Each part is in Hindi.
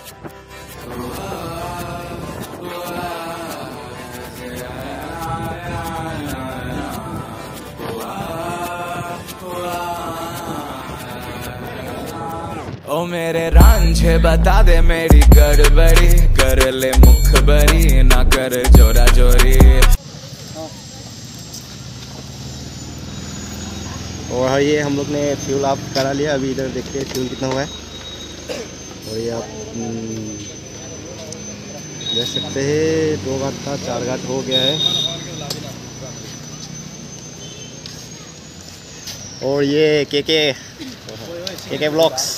ओ मेरे रांझे बता दे मेरी गड़बड़ी, कर ले मुखबरी ना कर जोरा जोरी। और ये हम लोग ने फ्यूल आप करा लिया। अभी इधर देखते हैं फ्यूल कितना हुआ है। और ये आप देख सकते हैं 2 घाट था 4 घाट हो गया है। और ये के ब्लॉक्स।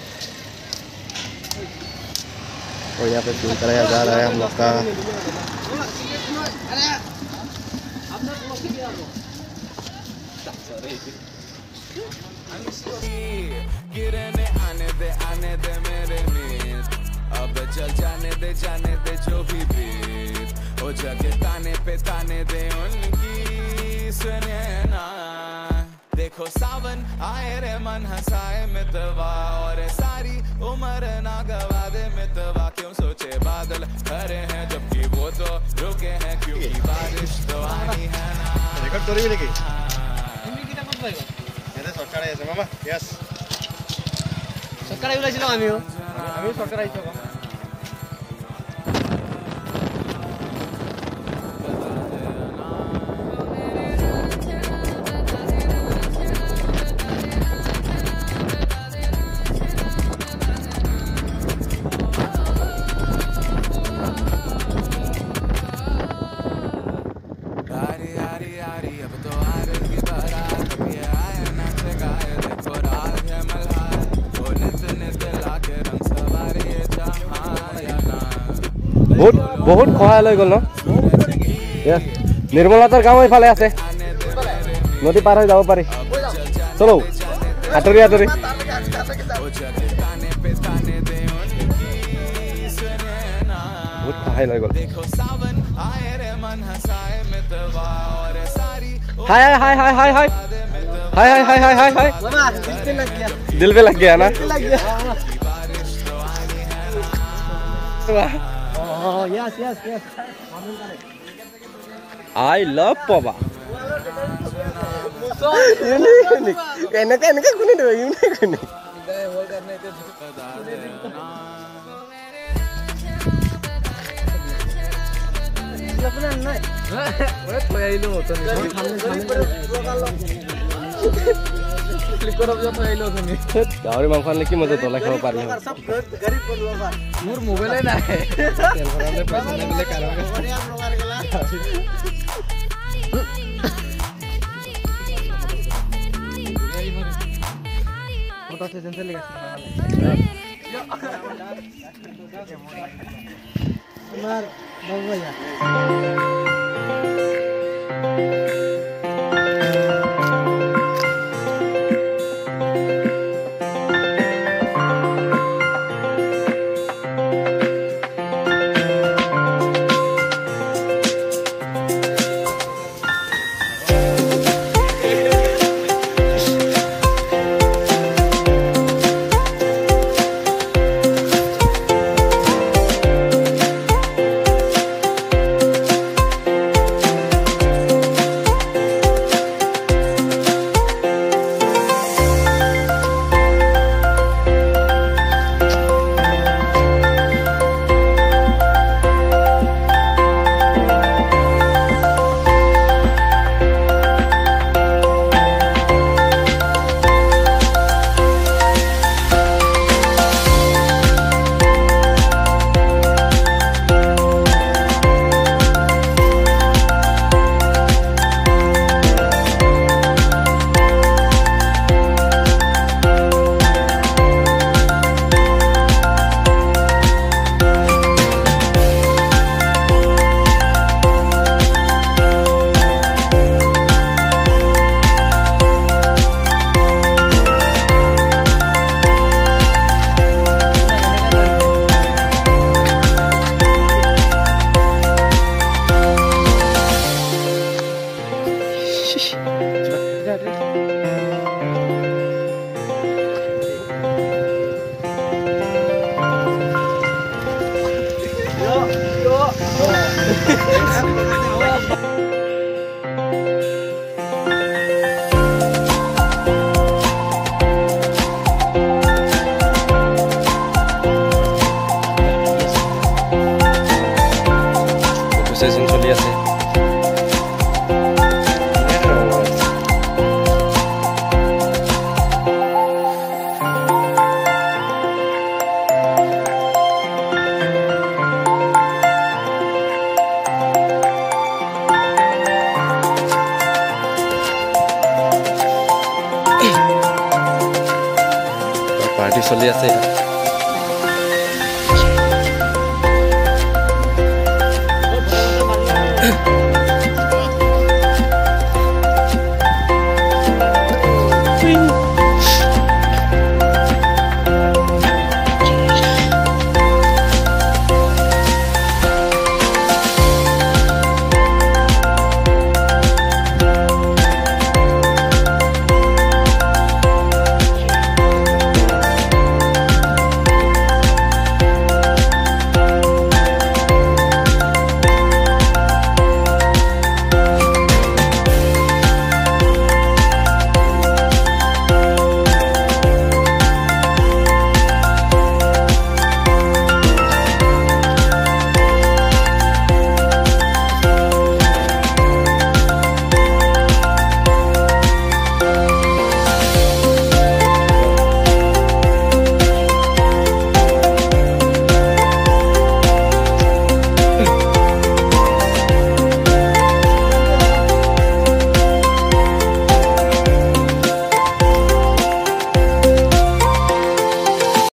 और यहाँ पे फ्यूल कराया जा रहा है हम लोग का। गिरने आने दे मेरे मीत, अब चल जाने दे जो भी बीत। ओ जगह ताने दे उनकी सुने ना। देखो सावन आए रे मन हंसाए मितवा, और सारी उम्र ना गवा दे मितवा। क्यों सोचे बादल खड़े हैं जबकि वो तो रुके हैं, क्योंकि बारिश तो आनी है ना। रेकॉर्ड करी देखी सरकार আছে মামা। यस सरकार ওলাইছিল আমিও सरकार আইছো। बहुत खहाय লৈ গল ন। निर्मलतार गाँव এইফালে আছে, নদী পাৰ হৈ যাব পাৰি। চলো আঁতৰি আঁতৰি। বহুত খহাই লৈ গল। हाय हाय हाय हाय हाय हाय हाय हाय हाय हाय हाय हाय दिल पे लग गया ना। Yes yes yes I love poba। Unique एनका कुनी दो यूनिक कुनी होल करने के अपना नहीं ओए थोयाइलो तो क्लिक करब जो थोयाइलो তুমি গাহৰি মাংস আনলে কি মজা তলা খাব পাৰি। সব গरीब বলবা মোর মোবাইলে নাই তেল ভরালে পয়সা না দিলে কারো ওটা से जैसे लेगा कुमार बाबू भैया। সেশন চলি আছে পাৰ্টি চলি আছে